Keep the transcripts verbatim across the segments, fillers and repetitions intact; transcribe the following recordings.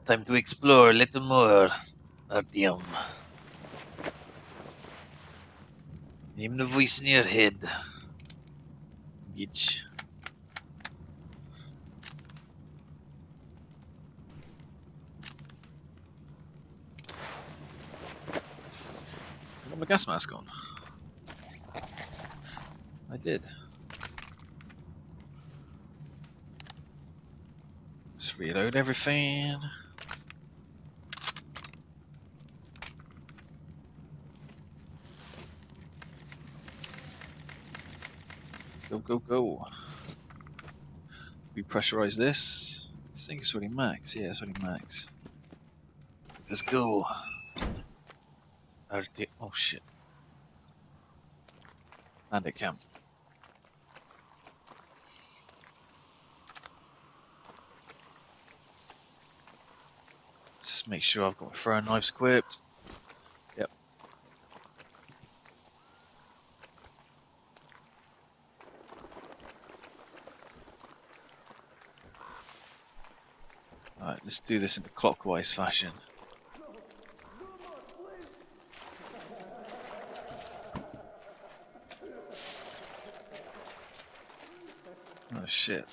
Time to explore a little more, Artyom. Name the voice in your head. Bitch. I got my gas mask on. I did. Let's reload everything. Go, go, go. Repressurize this. I think it's already max. Yeah, it's already max. Let's go. Arty- oh shit. Bandit camp. Just make sure I've got my throwing knives equipped. Yep. Alright, let's do this in the clockwise fashion. Oh shit.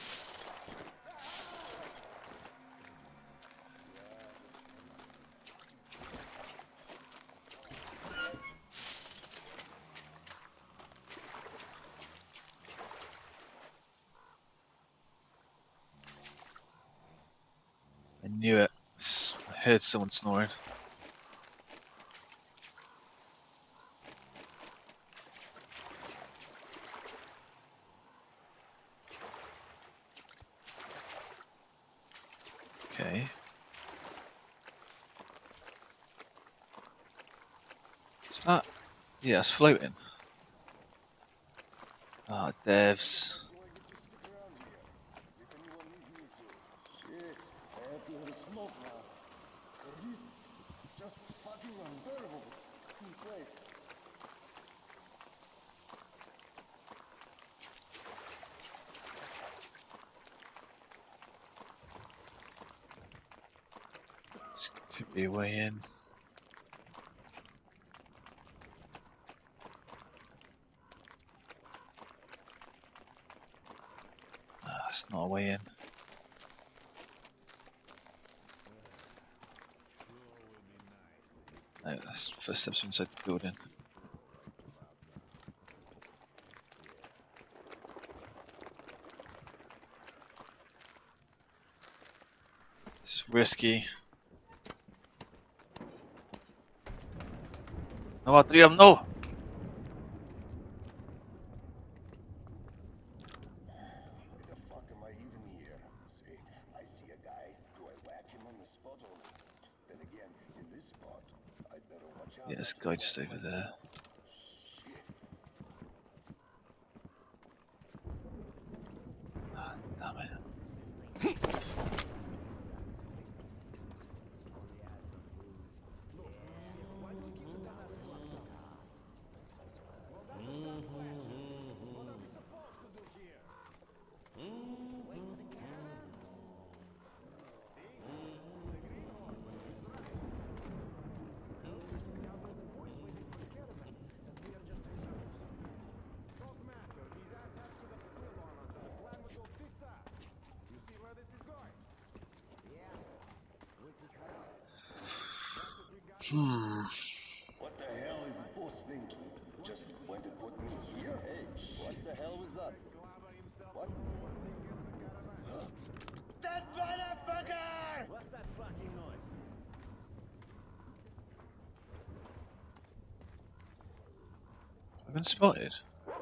I knew it. I heard someone snoring. Okay. Is that? Yeah, it's floating. Ah, oh, devs. This could be a way in. Ah, it's not a way in. No, that's the first steps inside the building. It's risky. No, Atrium, no! Why the fuck am I even here? Say, I see a guy. Do I whack him on the spot or then again, in this spot, I'd better watch out. Yeah, this guy just over there. Shit. Ah, damn it. Hmm. What the hell is the boss thinking? Just went to put me here? Hey, what the hell was that? What? Huh? That motherfucker! What's that fucking noise? I've been spotted.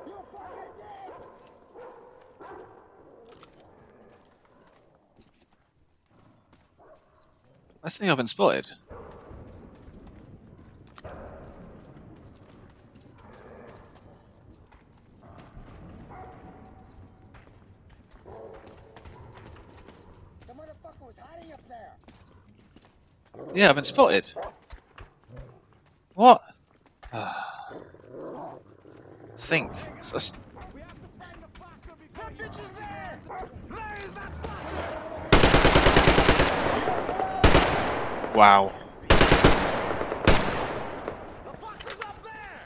I think I've been spotted. The motherfucker was hiding up there. Yeah, I've been spotted. What? Think. It's just... We have to find the fucker before that bitch is there! There is that fucker! Wow. The fucker's up there!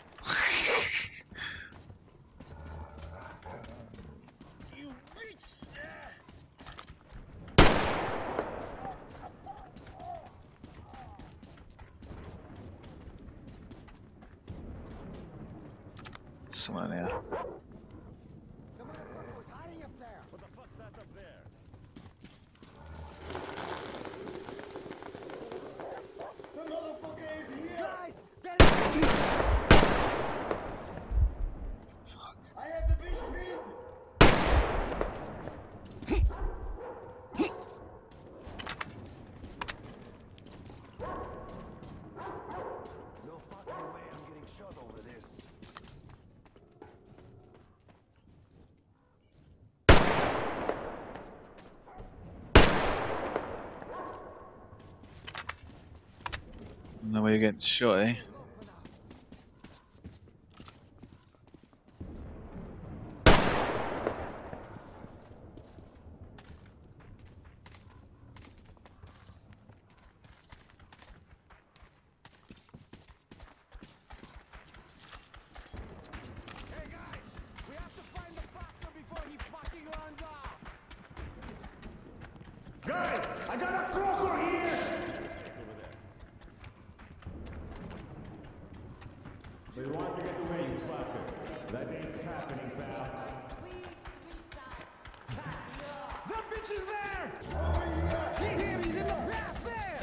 You bitch! Someone here. The motherfucker was hiding up there. What the fuck's that up there? The motherfucker is here! Guys, that is... Fuck. I have the bitch pinned! No fucking way I'm getting shot over this. No way you're getting shot, eh? Hey guys, we have to find the fucker before he fucking runs off. Guys, I got a croaker here. We want to get away, you fucker. That ain't happening, pal. The bitch is there. See him, he's in the grass there.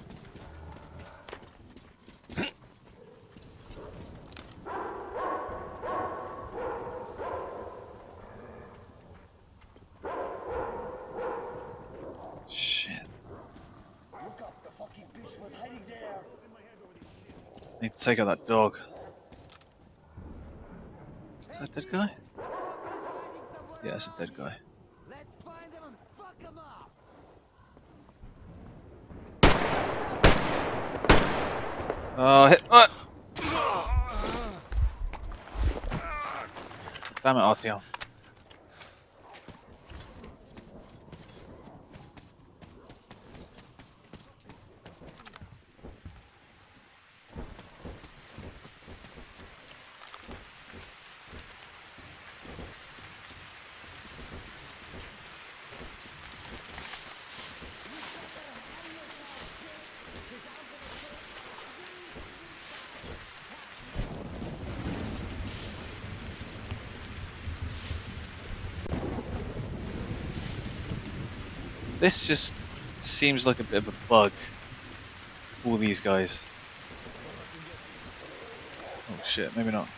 Shit. Look up, the fucking bitch was hiding there! Need to take out that dog. Is that a dead guy? Yeah, it's a dead guy. Let's find him and fuck him up. Oh, hit. Oh. Damn it, Artyom. This just seems like a bit of a bug. All these guys. Oh shit, maybe not.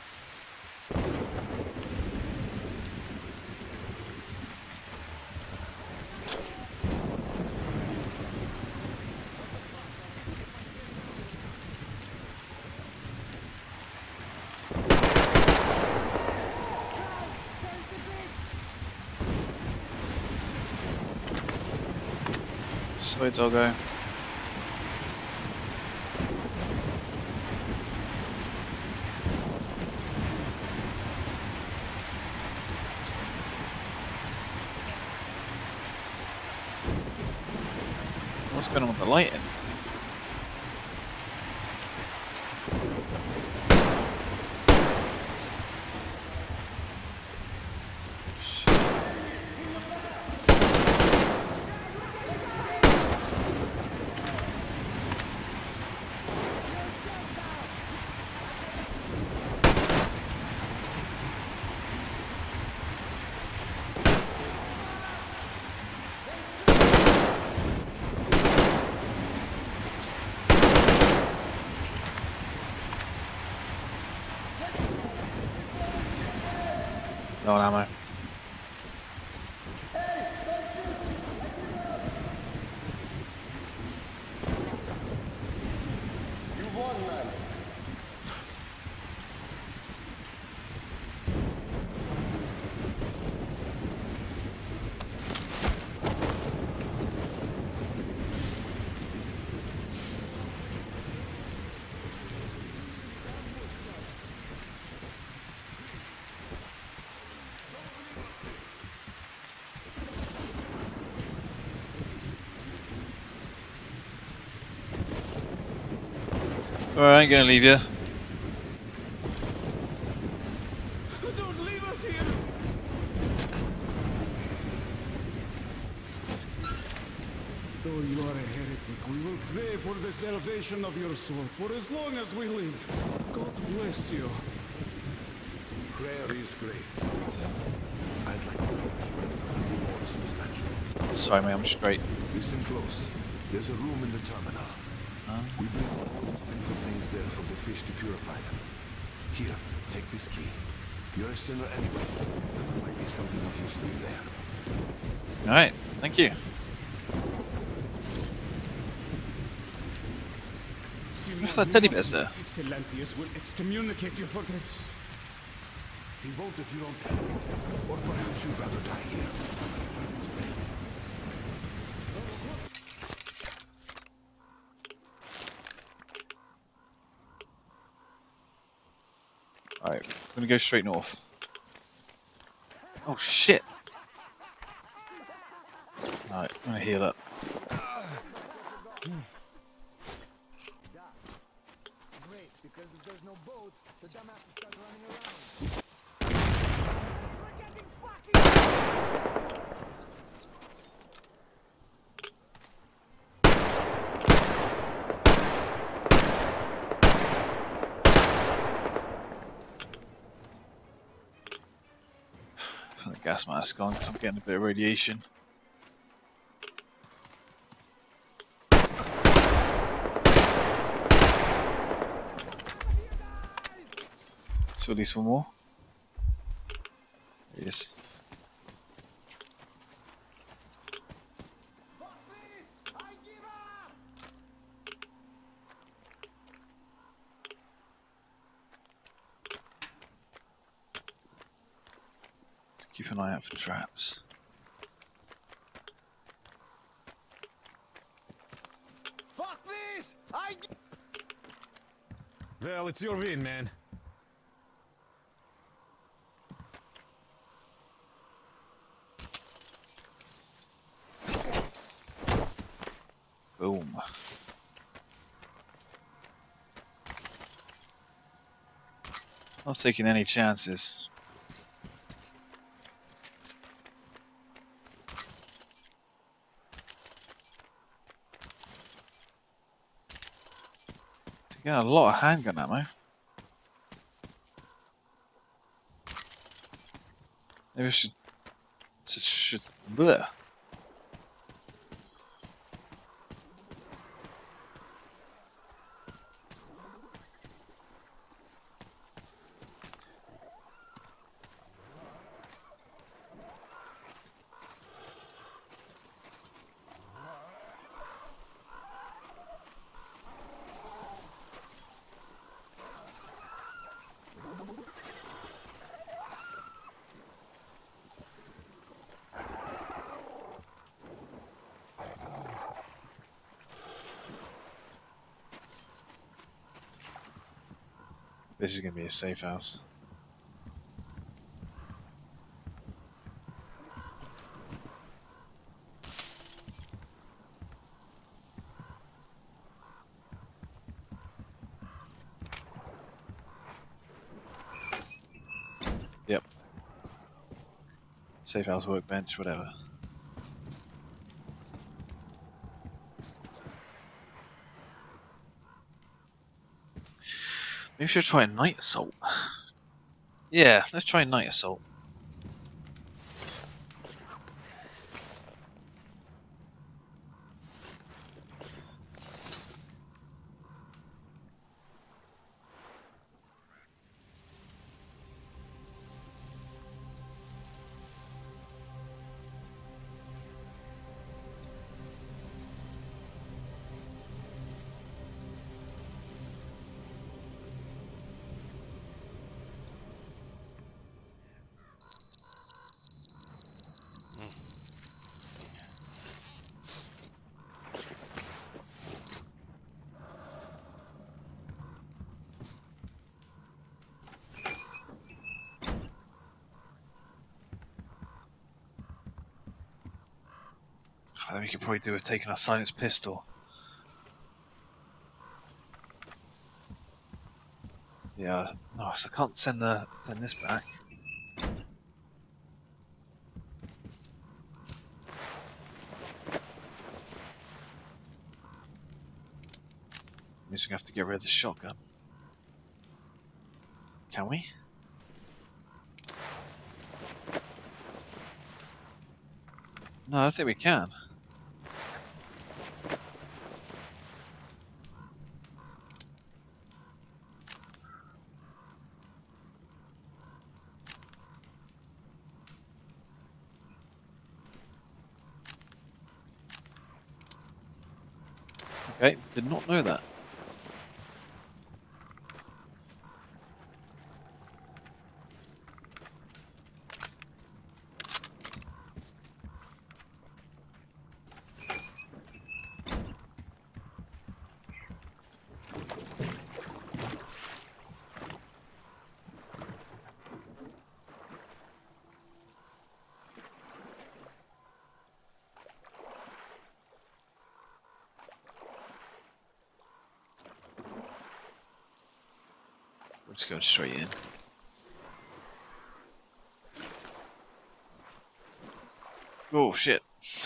Sorry, doggo. What's going on with the lighting? No ammo. You won, man! Alright, I ain't gonna leave you. Don't leave us here! Though you are a heretic, we will pray for the salvation of your soul for as long as we live. God bless you. Prayer is great. I'd like to think you have something more substantial. Sorry, mate, I'm straight. Listen close. There's a room in the terminal. Huh? We bring all the sinful things there for the fish to purify them. Here, take this key. You're a sinner anyway, and there might be something of use for you there. Alright, thank you. What's that teddy bear's there? Excelentius will excommunicate you for that. He won't if you don't tell him. Or perhaps you'd rather die here. It's better. Alright, I'm gonna go straight north. Oh shit! Alright, I'm gonna heal up. Great, because if there's no boat, the dumbass will start running around. We're getting fucking... Put the gas mask on because I'm getting a bit of radiation. So at least one more. There he is. Keep an eye out for traps. Fuck this! I... Well, it's your win, man. Boom. Not taking any chances. Got a lot of handgun ammo. Maybe I should just should bleh. This is going to be a safe house. Yep. Safe house, workbench, whatever. Maybe we should try a night assault. Yeah, let's try a night assault. I think we could probably do with taking a silenced pistol. Yeah. Oh, so I can't send the send this back. Means we have to get rid of the shotgun. Can we? No, I don't think we can. Okay, did not know that. We're just going straight in. Oh shit.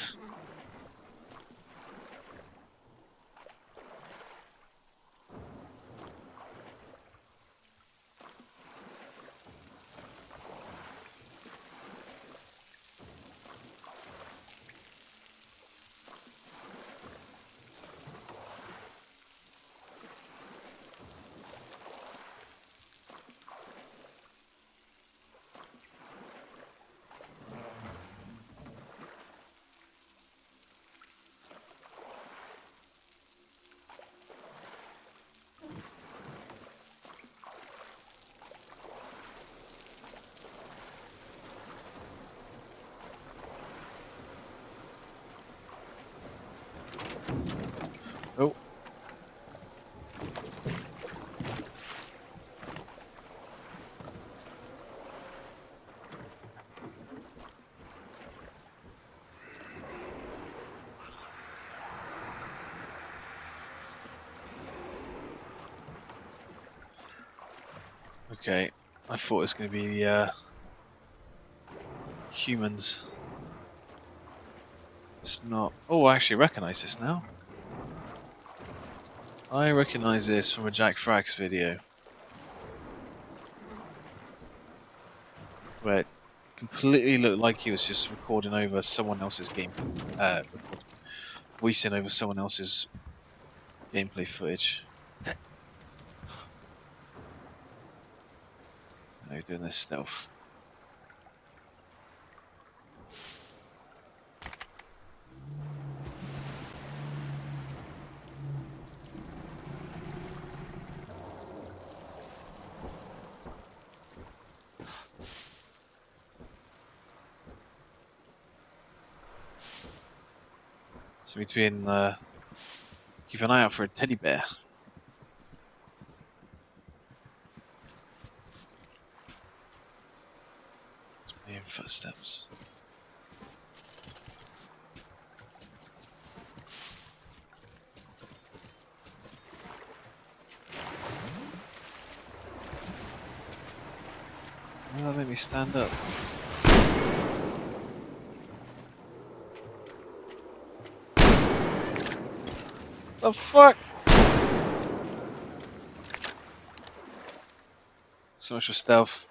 Oh. Okay, I thought it was going to be the uh, humans. It's not. Oh, I actually recognise this now. I recognise this from a Jack Frags video, where it completely looked like he was just recording over someone else's game, uh, voicing over someone else's gameplay footage. Now you're doing this stealth. So between uh, keep an eye out for a teddy bear. It's my own footsteps. Oh, that made me stand up. The fuck? So much for stealth.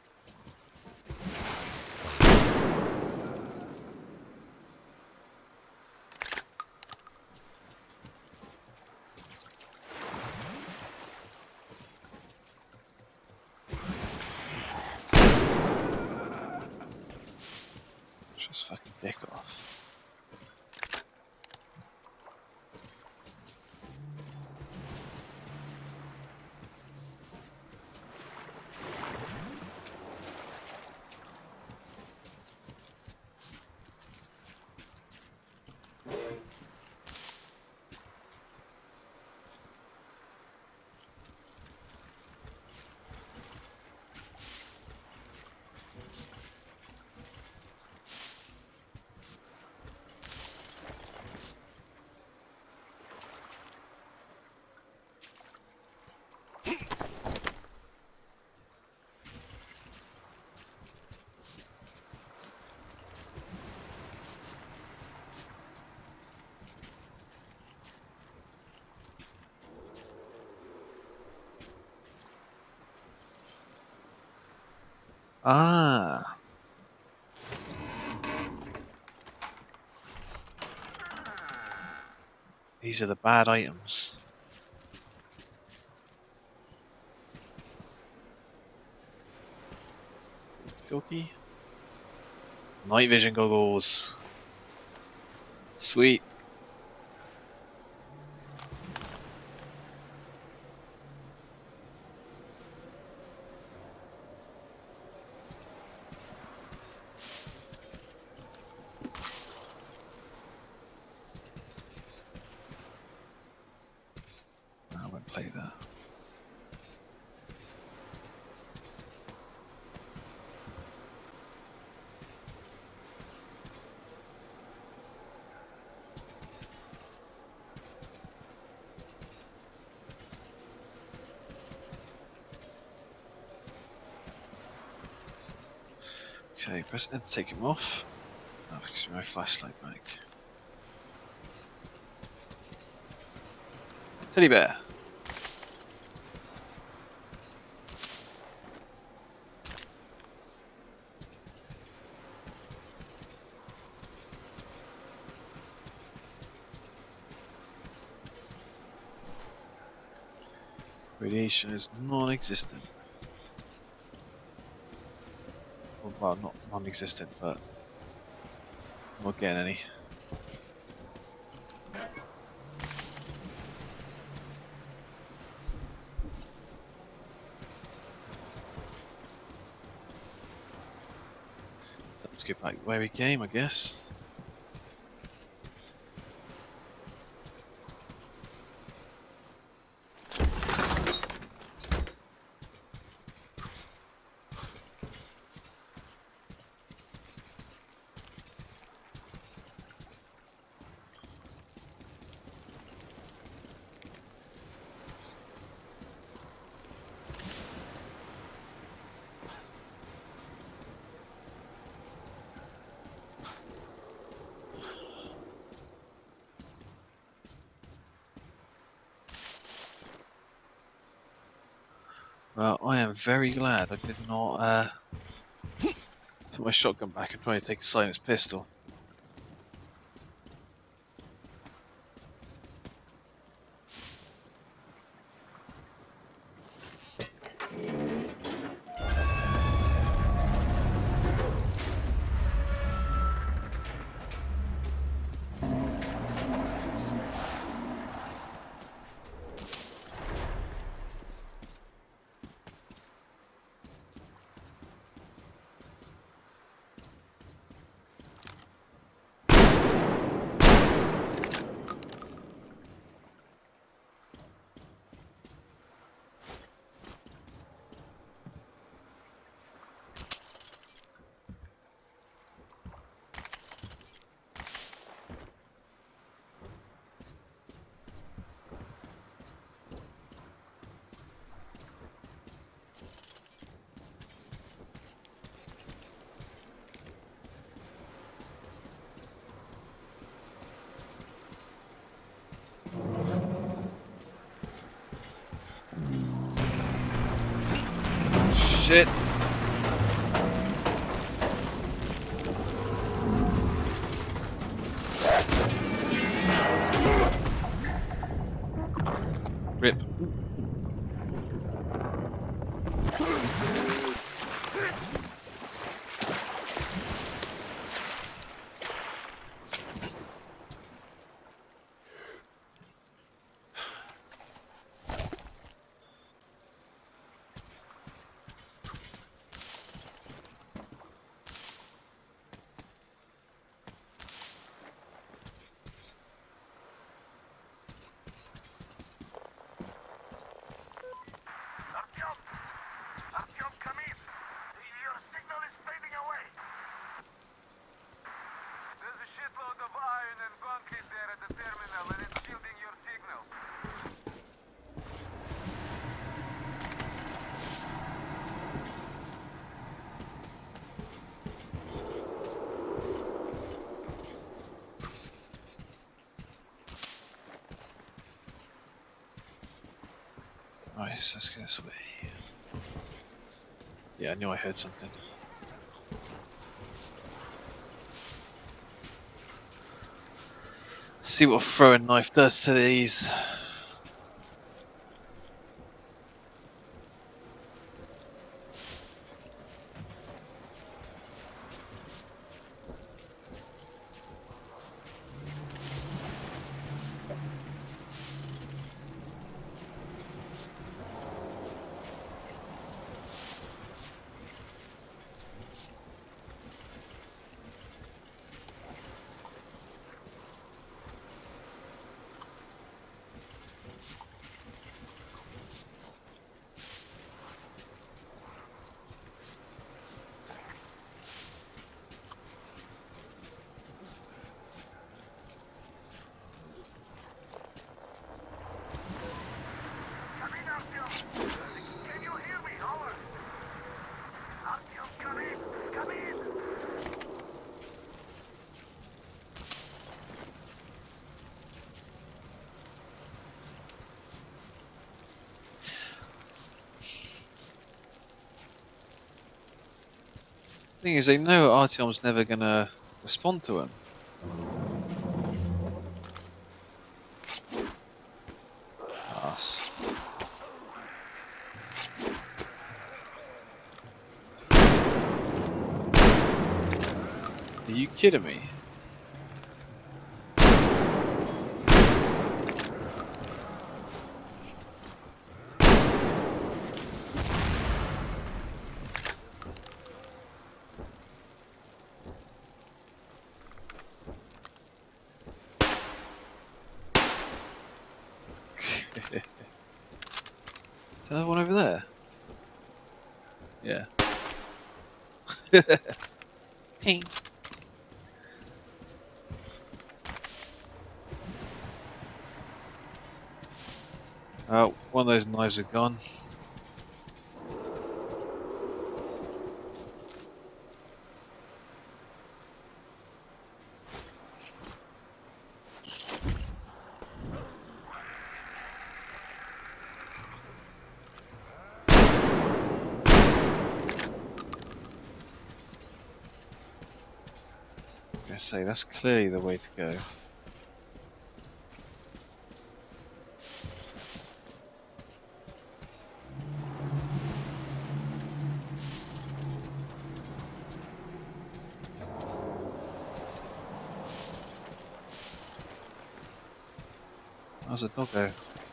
Just fucking dick off. Ah. These are the bad items. Dokie. Night vision goggles. Sweet. I won't play that. Okay, press N to take him off. Oh, gives me my flashlight back. Teddy bear. Radiation is non-existent. Well, not non-existent, but I'm not getting any. Let's get back where we came, I guess. Well, I am very glad I did not uh, put my shotgun back and try to take a silenced pistol. Shit. Rip. Right, so let's get this away. Yeah, I knew I heard something. See what a throwing knife does to these. Thing is, they know Artyom's never gonna respond to him. Ass. Are you kidding me? Is there one over there? Yeah. Ping. Oh, one of those knives are gone. I say that's clearly the way to go. How's a doggo?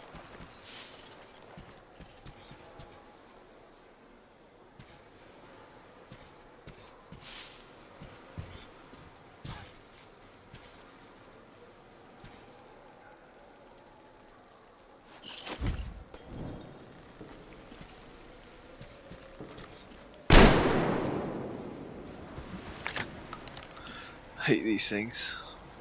I hate these things.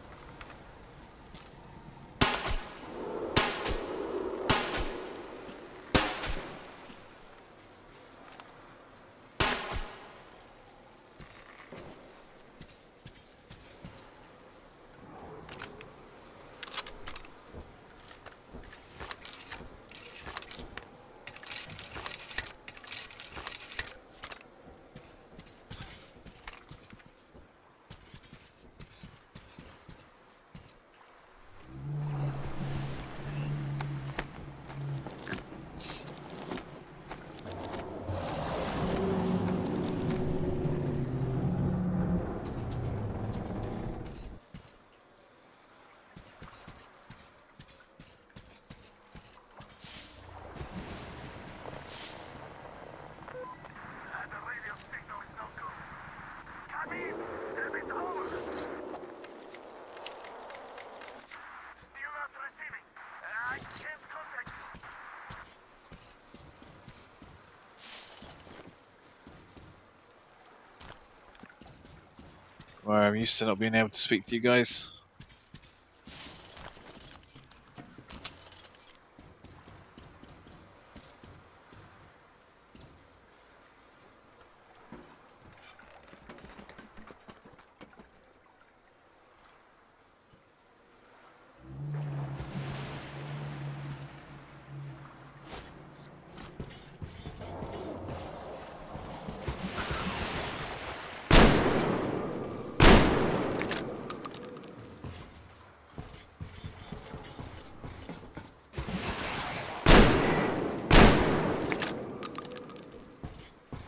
Well, I'm used to not being able to speak to you guys.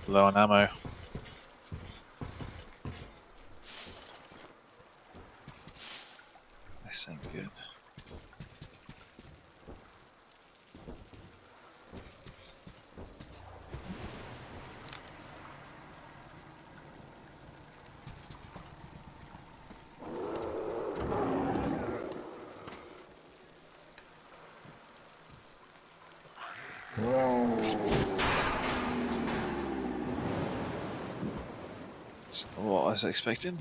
Low on ammo. This ain't good. It's not what I was expecting.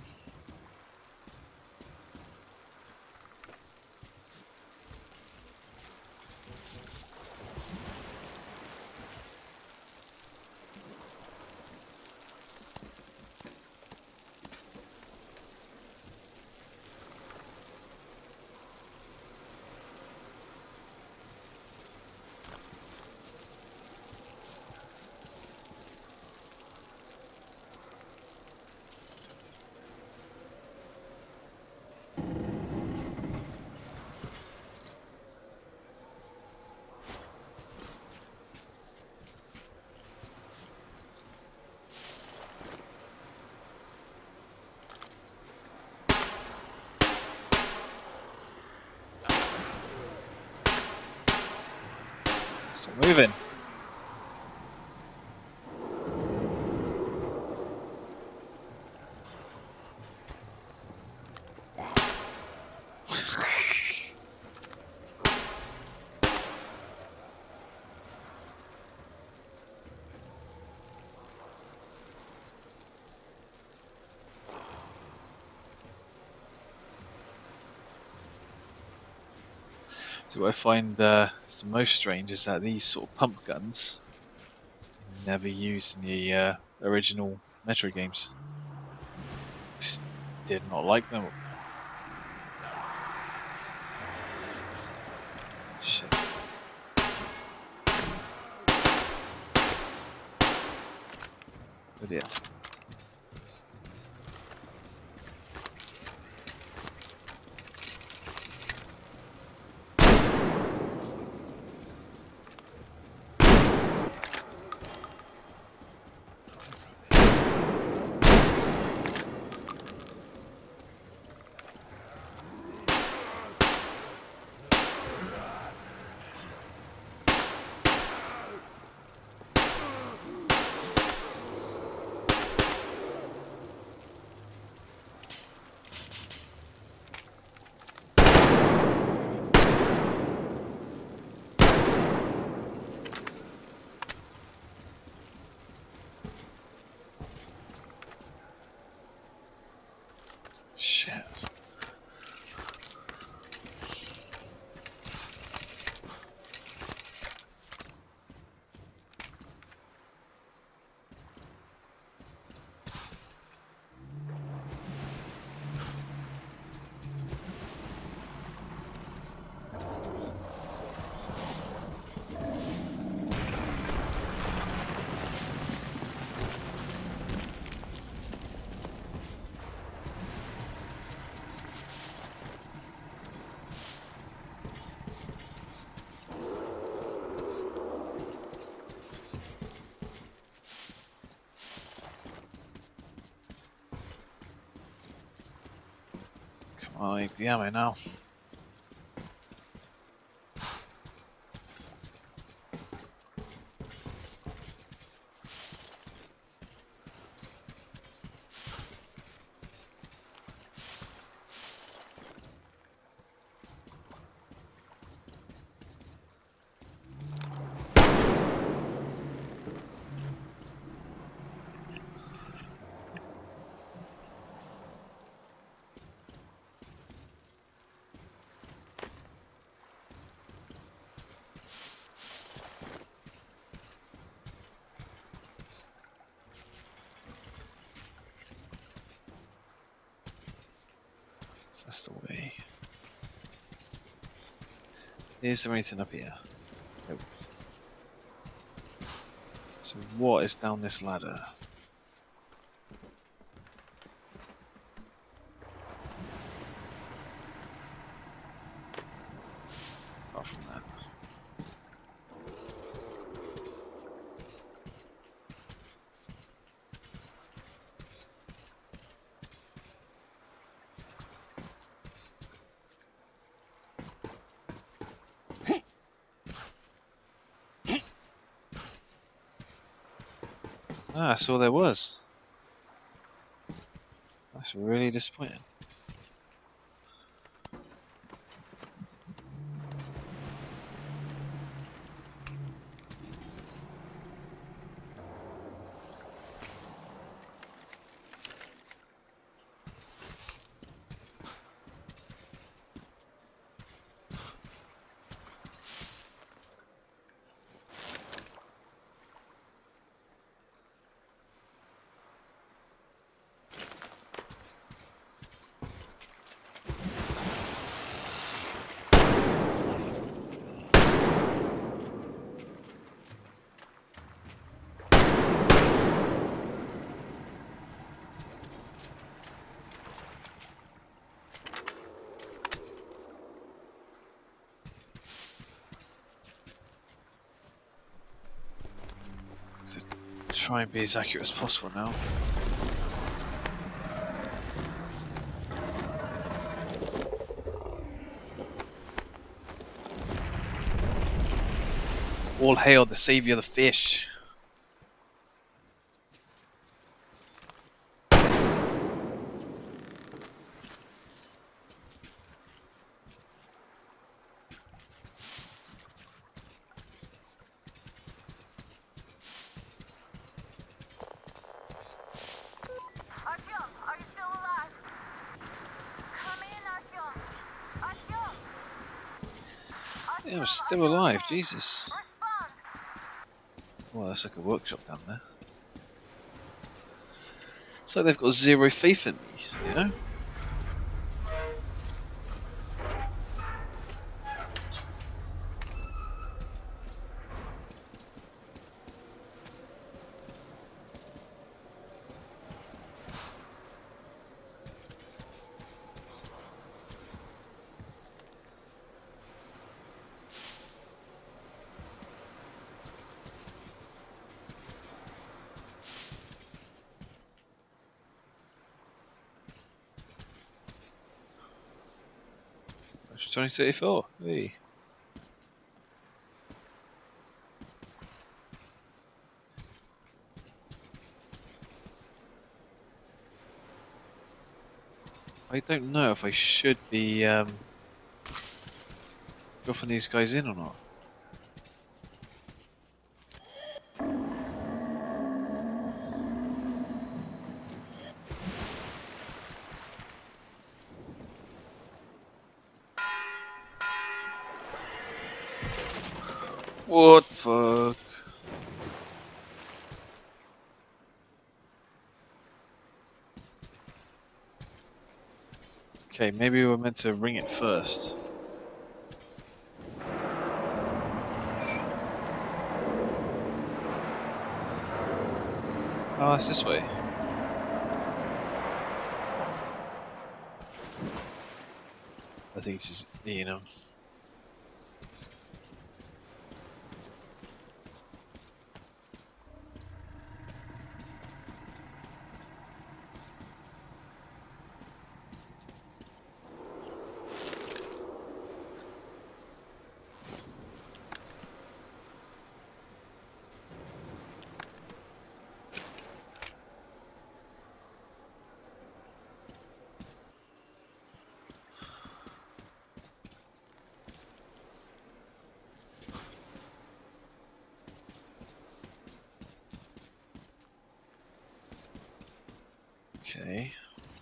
It's not moving. So what I find uh, is the most strange is that these sort of pump guns are never used in the uh, original Metro games. Just did not like them. Shit. Oh dear. Shit. Come on, I need the ammo now. So that's the way. Is there anything up here? Nope. So what is down this ladder? Apart from that. Ah, that's all there was. That's really disappointing. So try and be as accurate as possible now. All hail the savior of the fish. Artyom, are you still alive? Come in, Artyom. Artyom! Yeah, I'm still alive, Jesus. Respond! Well, that's like a workshop down there. It's like they've got zero faith in me, you know? twenty thirty-four. Hey. I don't know if I should be um, dropping these guys in or not. What the fuck? Okay, maybe we were meant to ring it first. Oh, that's this way. I think it's just, you know. Okay.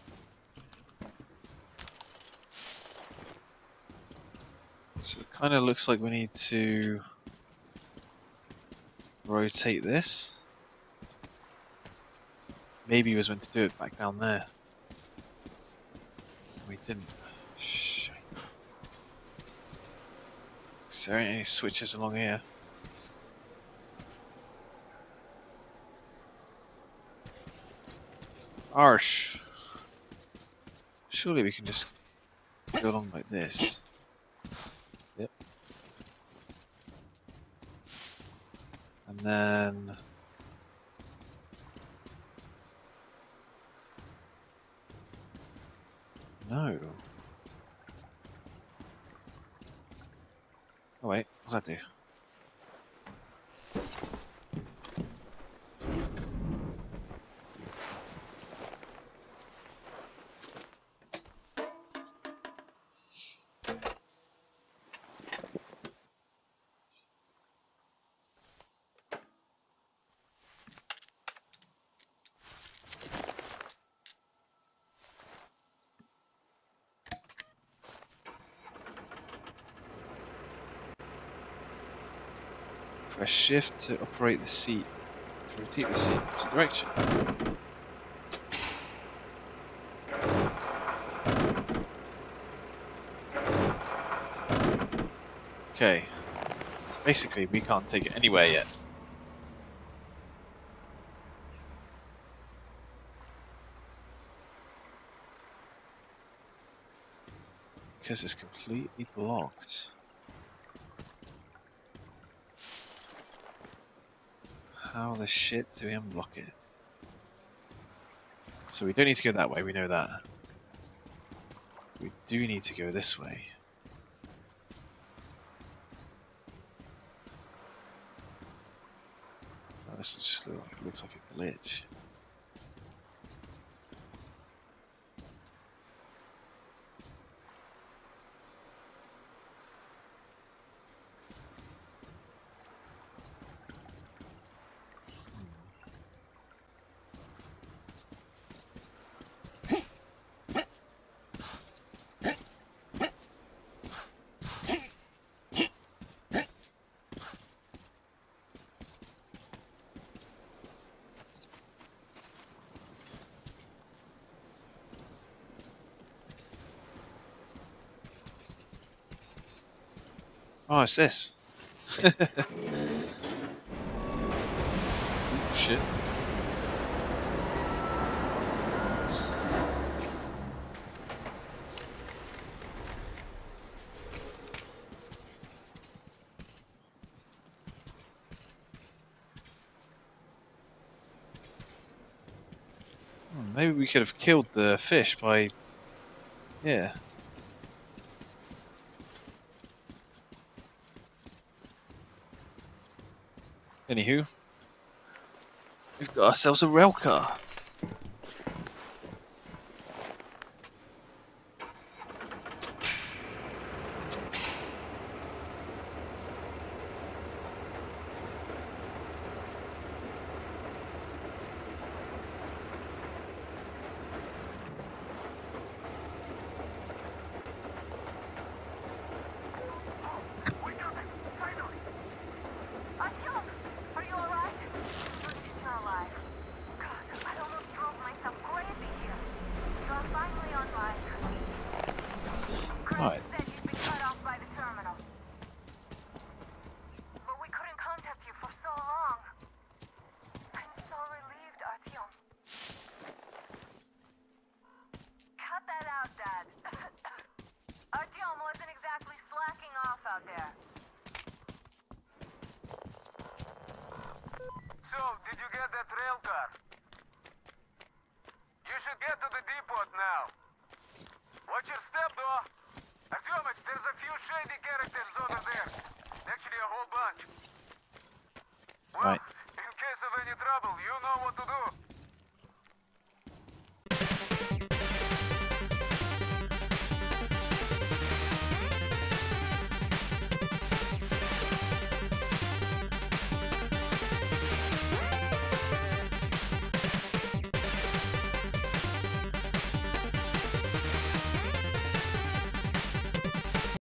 So it kind of looks like we need to rotate this. Maybe he was meant to do it back down there. We didn't. Shit. So there ain't any switches along here. Arsh. Surely we can just go along like this. Yep. And then... No. Oh wait, what's that do? Press shift to operate the seat, to rotate the seat in opposite direction. Okay, so basically we can't take it anywhere yet. Because it's completely blocked. How the shit do we unblock it? So we don't need to go that way, we know that. We do need to go this way. Oh, this just look like, looks like a glitch. Oh, it's this. Shit. Hmm, maybe we could have killed the fish by... Yeah. Anywho, we've got ourselves a rail car.